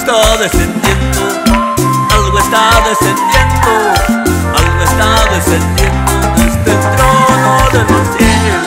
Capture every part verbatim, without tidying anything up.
está descendiendo, algo está descendiendo, algo está descendiendo desde el trono de los cielos.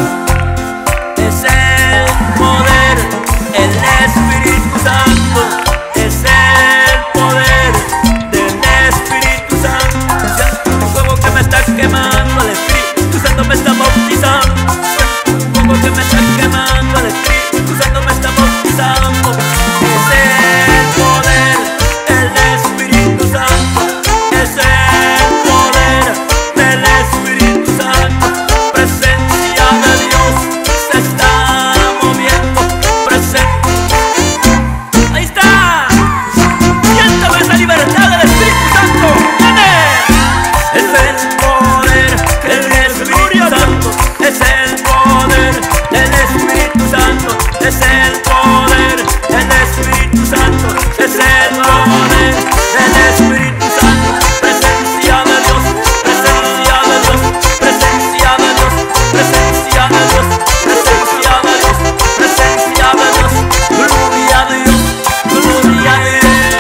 Es el poder, el Espíritu Santo, es el poder del Espíritu Santo. Siento un fuego que me está quemando, el Espíritu Santo me está bautizando. Un fuego que me está quemando, el Espíritu Santo me está bautizando. Es el poder, el Espíritu Santo, es el poder del Espíritu Santo. Presencia de Dios se está moviendo, presencia. Ahí está, siéntame esa libertad del Espíritu Santo. ¡Viene! Es el poder del Espíritu Santo, es el poder del Espíritu Santo, es el poder del Espíritu Santo, es el poder del Espíritu Santo. Presencia de Dios, presencia de Dios, presencia de Dios, presencia de Dios, presencia de Dios, presencia de Dios. Gloria a Dios, gloria a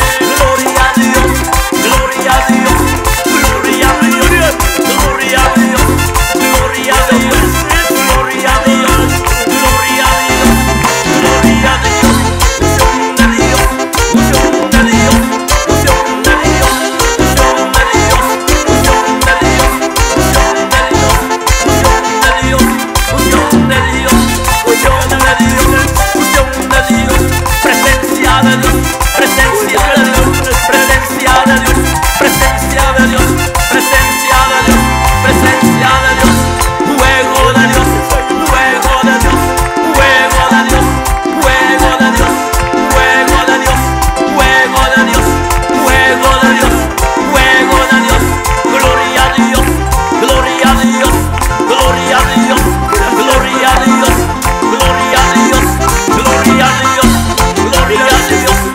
Dios, gloria a Dios, gloria a Dios, gloria a Dios, gloria a Dios, gloria a Dios, gloria a Dios, gloria a Dios, gloria a Dios. Unción de Dios, unción de Dios, unción de Dios, unción de Dios, unción de Dios, unción de Dios, unción de Dios, unción de Dios, unción de Dios, unción de Dios, presencia de Dios, presencia de Dios, presencia de Dios, presencia de Dios, presencia de Dios, presencia de Dios, fuego de Dios, fuego de Dios, fuego de Dios, fuego de Dios, fuego de Dios, fuego de Dios, fuego de Dios, fuego de Dios, gloria a Dios, gloria a Dios, gloria a Dios, gloria a Dios, gloria a Dios, gloria a Dios, gloria a Dios.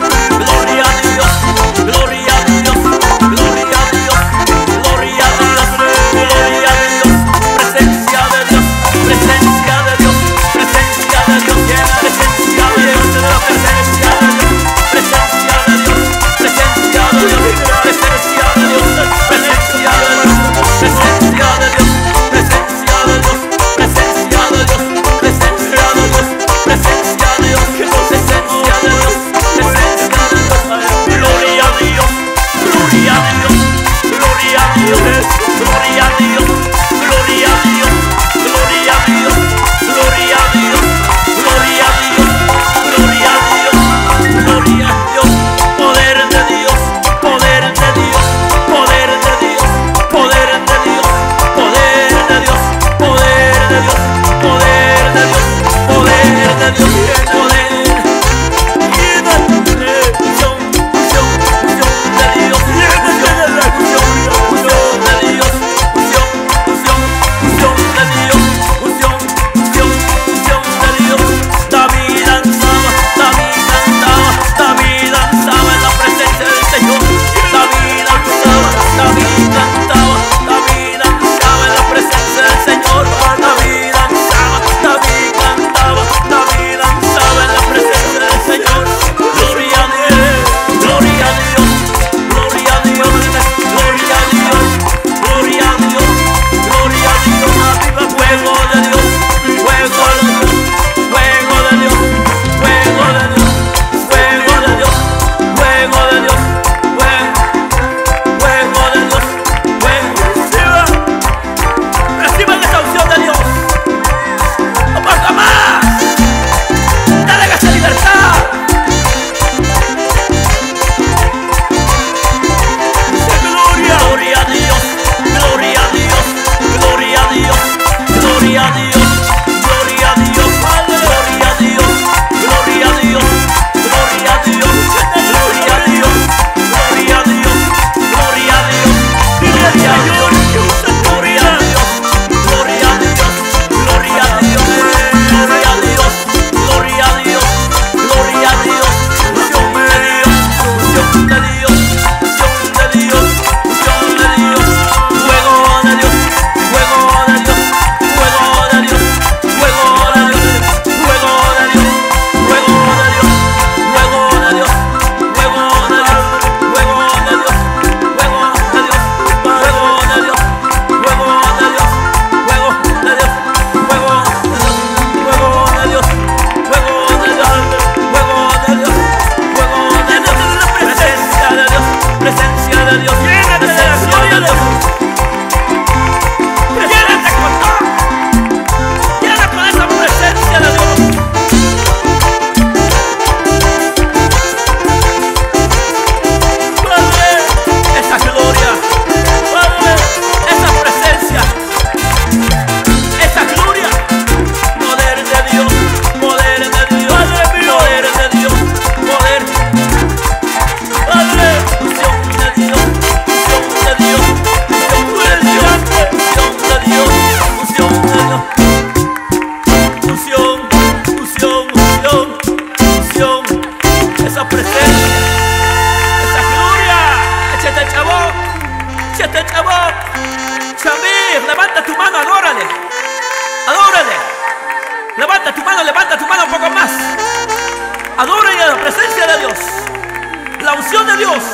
Chete chavo, Shamir, levanta tu mano, adórale, adórale. Levanta tu mano, levanta tu mano un poco más. Adórale la presencia de Dios, la unción de Dios.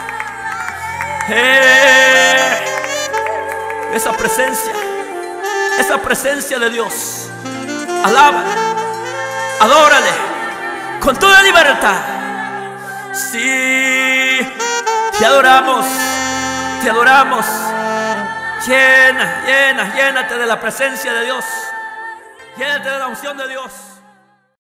Eh, esa presencia, esa presencia de Dios. Alábale, adórale con toda libertad. Sí, te adoramos, te adoramos. Llena, llena, llénate de la presencia de Dios. Llénate de la unción de Dios.